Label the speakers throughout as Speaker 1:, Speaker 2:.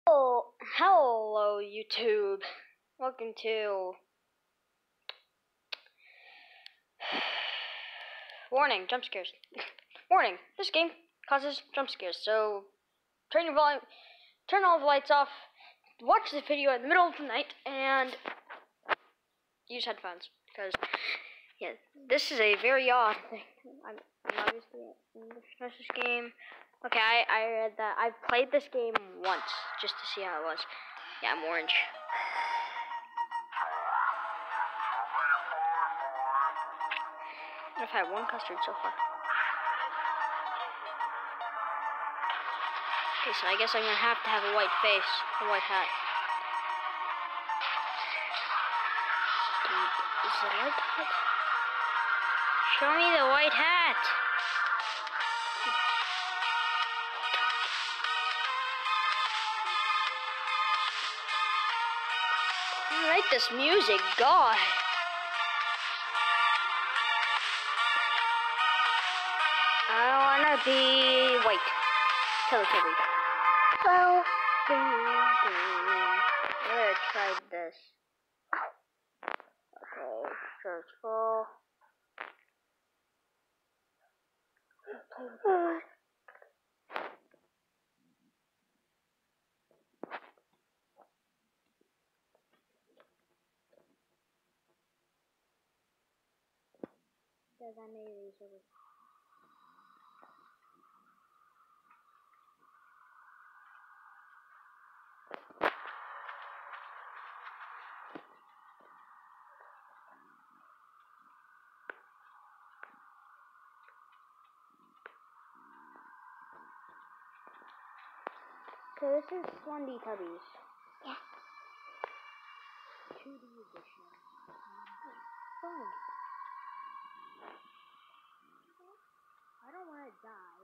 Speaker 1: Oh, hello YouTube. Welcome to warning, jump scares. Warning, this game causes jump scares, so turn your volume, turn all the lights off, watch the video in the middle of the night, and use headphones, because, yeah, this is a very odd thing. I'm obviously in this game. Okay, I read that. I've played this game once, just to see how it was. Yeah, I'm orange. I've had one custard so far. Okay, so I guess I'm gonna have to have a white face, a white hat. Is it a white hat? Show me the white hat! I like this music, God! I wanna be white. Teletubby. Well, I'm gonna try this. Okay, search for. Because I made these over. So this is Slendy Tubbies. Yeah. 2D edition. Fun. I don't want to die.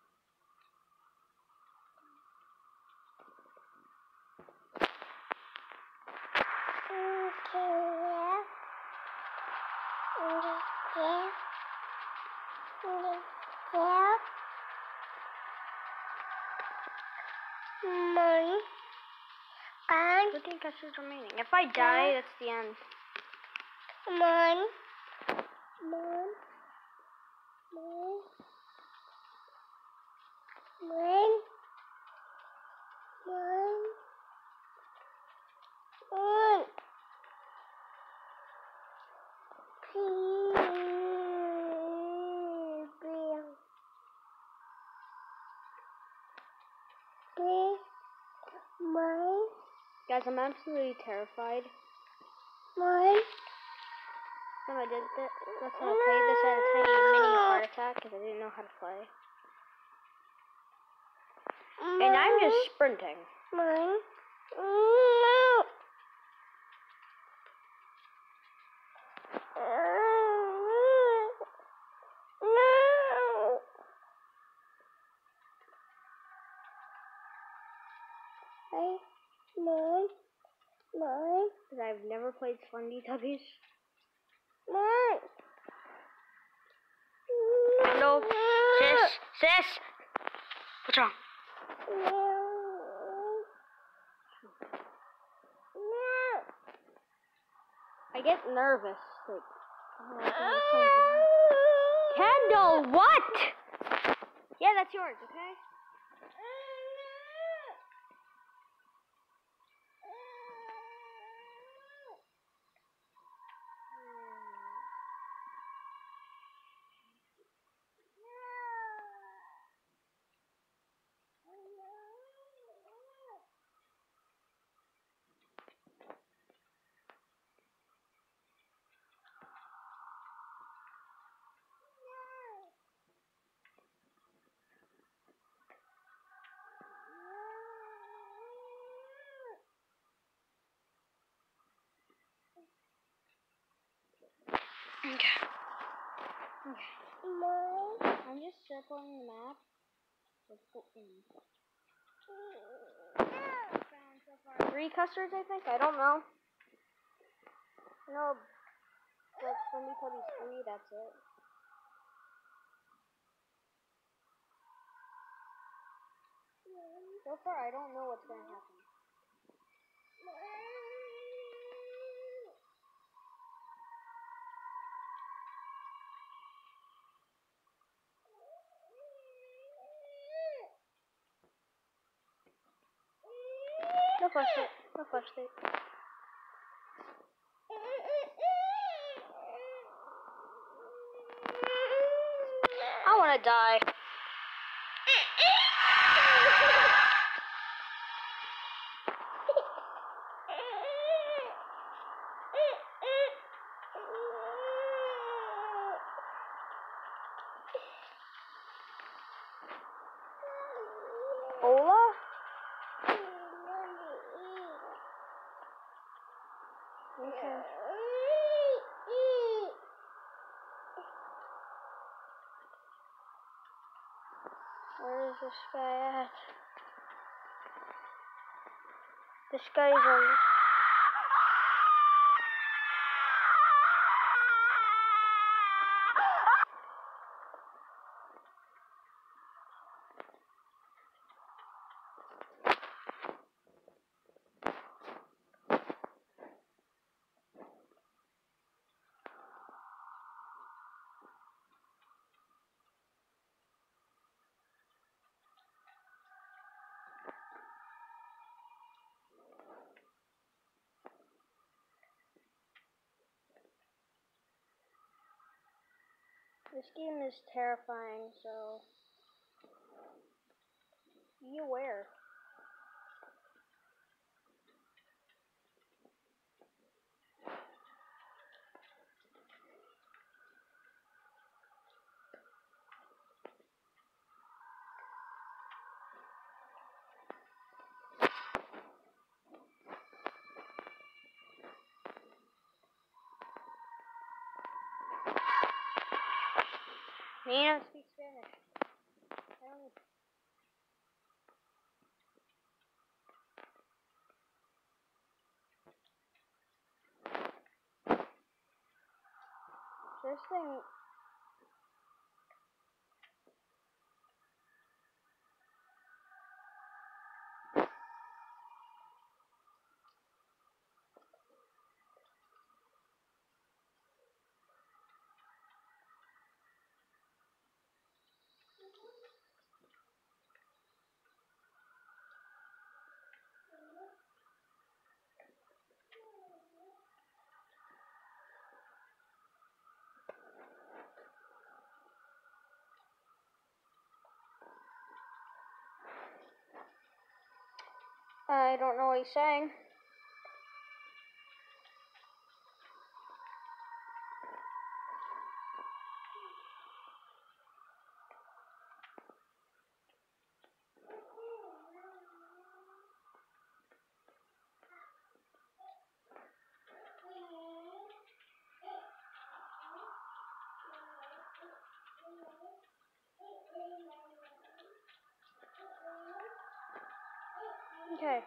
Speaker 1: Looking custards remaining. If I die, that's the end. Guys, I'm absolutely terrified. When I did this, that's when I played this, I had a tiny mini heart attack because I didn't know how to play. And I'm just sprinting. Because I've never played Slendy Tubbies. No, sis! What's wrong? I get nervous. Like, Kendall, what? Yeah, that's yours, okay? Okay. I'm just circling the map. Let's go in. Found so far 3 custards, I think. I don't know. No, like Slendy Tubbies 3. That's it. So far, I don't know what's gonna happen. flash it. No flashlight. I wanna die. Ola? Okay. Where is this guy at? This guy's a... This game is terrifying, so be aware. Me don't speak Spanish. I don't... This thing... I don't know what he's saying. Okay.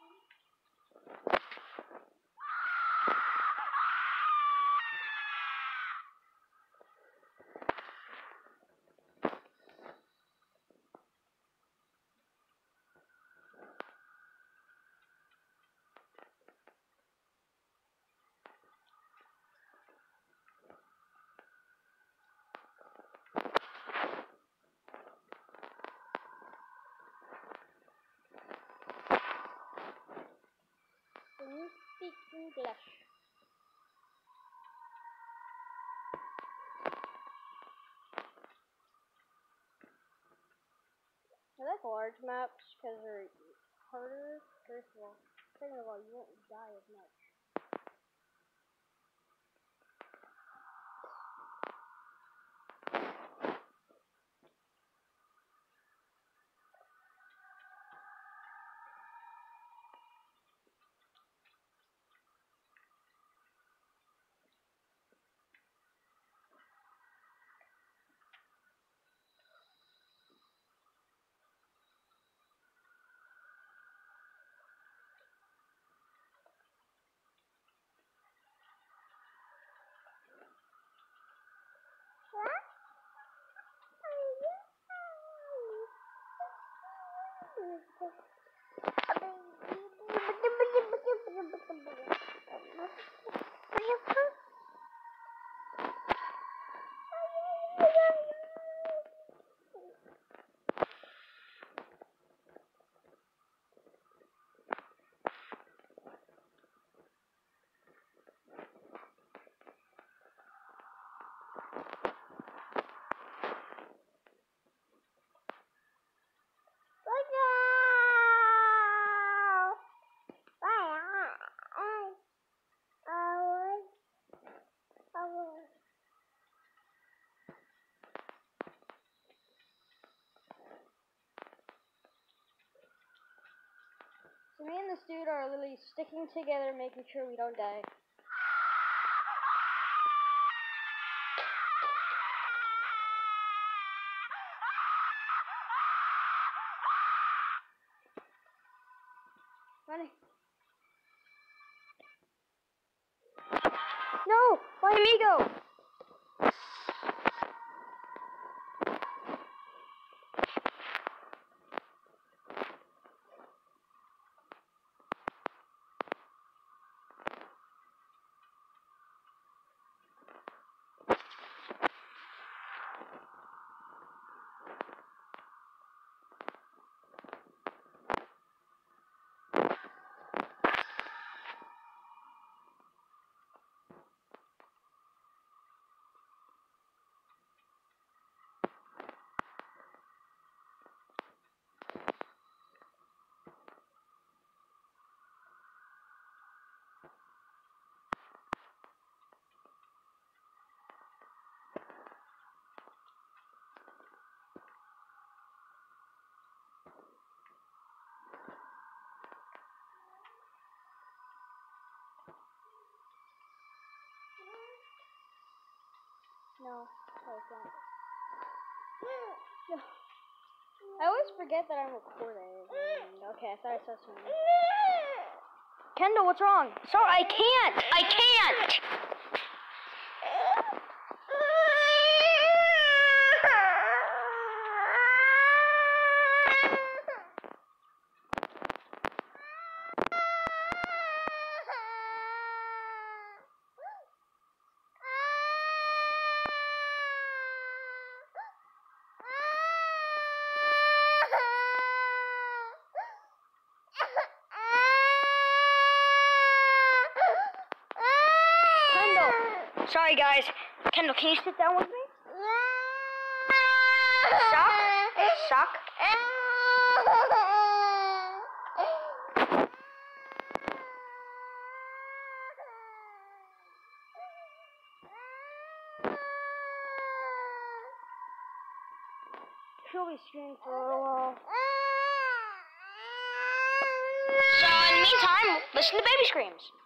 Speaker 1: Can you speak English? I like large maps because they're harder. First of all, second of all, you won't die as much. So me and this dude are literally sticking together, making sure we don't die. Running. No, my amigo. No, I can't. No. I always forget that I'm recording. Okay, I thought I saw something. Kendall, what's wrong? Sorry, I can't! I can't! Sorry, guys. Kendall, can you sit down with me? Sock? Sock? She'll be screaming for a little while. So, in the meantime, listen to baby screams.